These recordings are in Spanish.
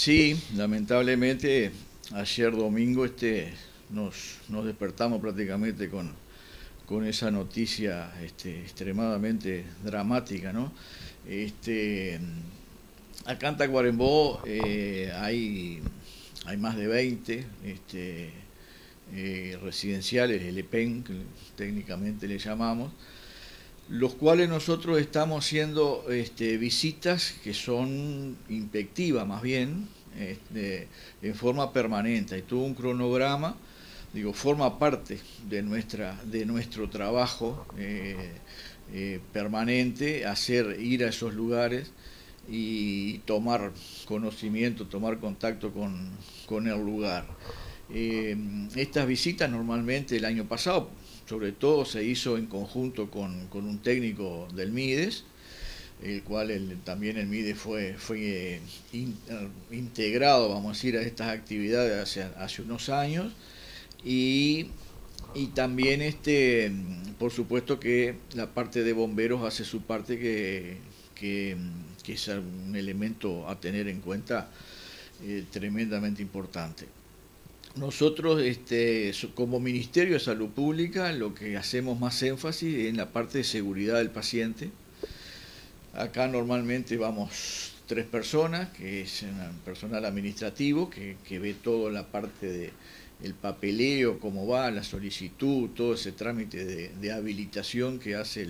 Sí, lamentablemente ayer domingo nos despertamos prácticamente con esa noticia extremadamente dramática, ¿no? Este, Acá en Tacuarembó hay más de 20 residenciales, el EPEN, que técnicamente le llamamos, los cuales nosotros estamos haciendo visitas que son inspectivas más bien, en forma permanente. Hay todo un cronograma, digo, forma parte de nuestro trabajo permanente, ir a esos lugares y tomar conocimiento, tomar contacto con el lugar. Estas visitas normalmente el año pasado, sobre todo, se hizo en conjunto con un técnico del MIDES, el cual también el MIDES fue integrado, vamos a decir, a estas actividades hace unos años, y, y también por supuesto que la parte de bomberos hace su parte que es un elemento a tener en cuenta tremendamente importante. Nosotros, como Ministerio de Salud Pública, lo que hacemos más énfasis es en la parte de seguridad del paciente. Acá normalmente vamos 3 personas, que es un personal administrativo, que ve toda la parte de el papeleo, cómo va, la solicitud, todo ese trámite de habilitación que hace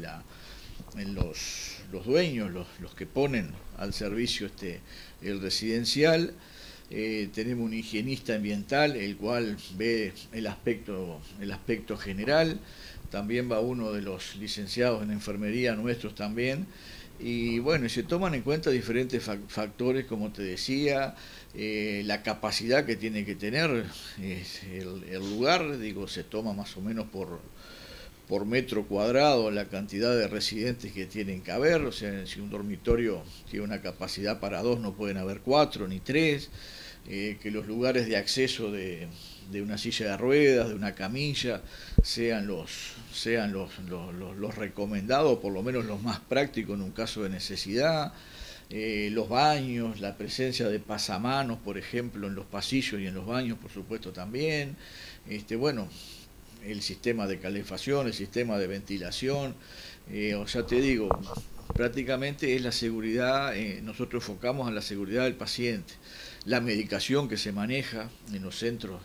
los dueños, los que ponen al servicio el residencial. Tenemos un higienista ambiental, el cual ve el aspecto general. También va uno de los licenciados en enfermería nuestros también. Y bueno, se toman en cuenta diferentes factores, como te decía, la capacidad que tiene que tener el lugar, digo, se toma más o menos por metro cuadrado la cantidad de residentes que tienen que haber. O sea, si un dormitorio tiene una capacidad para 2, no pueden haber 4 ni 3. Que los lugares de acceso de una silla de ruedas, de una camilla, sean los recomendados, por lo menos los más prácticos en un caso de necesidad. Los baños, la presencia de pasamanos, por ejemplo, en los pasillos y en los baños, por supuesto, también. Bueno, el sistema de calefacción, el sistema de ventilación, o sea, te digo, prácticamente es la seguridad. Nosotros enfocamos a la seguridad del paciente, la medicación que se maneja en los centros,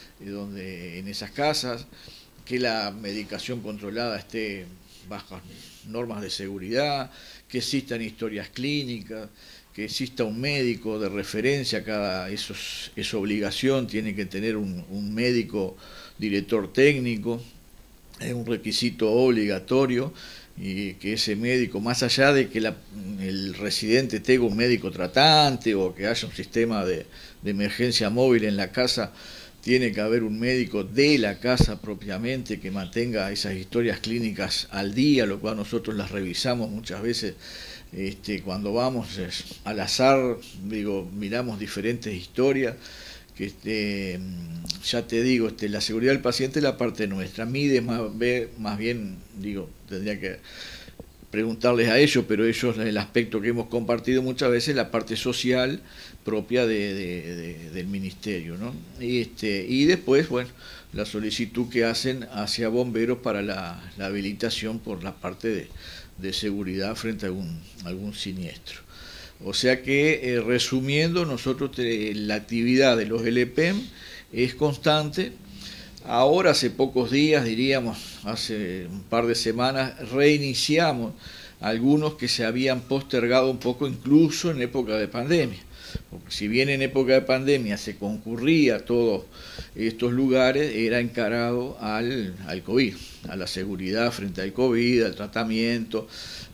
en esas casas, que la medicación controlada esté bajo normas de seguridad, que existan historias clínicas, que exista un médico de referencia. Eso es obligación, tiene que tener un médico director técnico, es un requisito obligatorio, y que ese médico, más allá de que el residente tenga un médico tratante o que haya un sistema de emergencia móvil en la casa, tiene que haber un médico de la casa propiamente que mantenga esas historias clínicas al día, lo cual nosotros las revisamos muchas veces. Cuando vamos al azar, digo, miramos diferentes historias, que ya te digo, la seguridad del paciente es la parte nuestra. MIDES más bien, digo, tendría que preguntarles a ellos, pero ellos, el aspecto que hemos compartido muchas veces, la parte social propia del ministerio, ¿no? Y después, bueno, la solicitud que hacen hacia bomberos para la habilitación por la parte de seguridad frente a algún siniestro. O sea que, resumiendo, nosotros la actividad de los LPM es constante. Ahora, hace pocos días, diríamos, hace un par de semanas, reiniciamos algunos que se habían postergado un poco, incluso en época de pandemia. Porque si bien en época de pandemia se concurría a todos estos lugares, era encarado al COVID, a la seguridad frente al COVID, al tratamiento,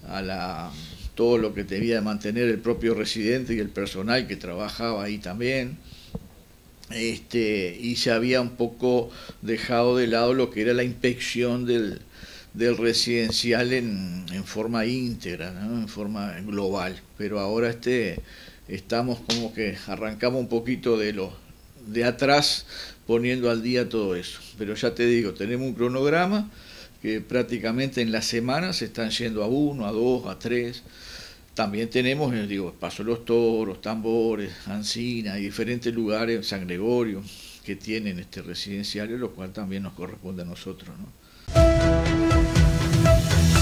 todo lo que debía de mantener el propio residente y el personal que trabajaba ahí también. Y se había un poco dejado de lado lo que era la inspección del residencial en forma íntegra, ¿no? En forma global. Pero ahora estamos como que arrancamos un poquito de atrás, poniendo al día todo eso. Pero ya te digo, tenemos un cronograma que prácticamente en la semana se están yendo a 1, a 2, a 3 También tenemos, digo, Paso Los Toros, Tambores, Ancina y diferentes lugares, San Gregorio, que tienen este residencial, lo cual también nos corresponde a nosotros, ¿no?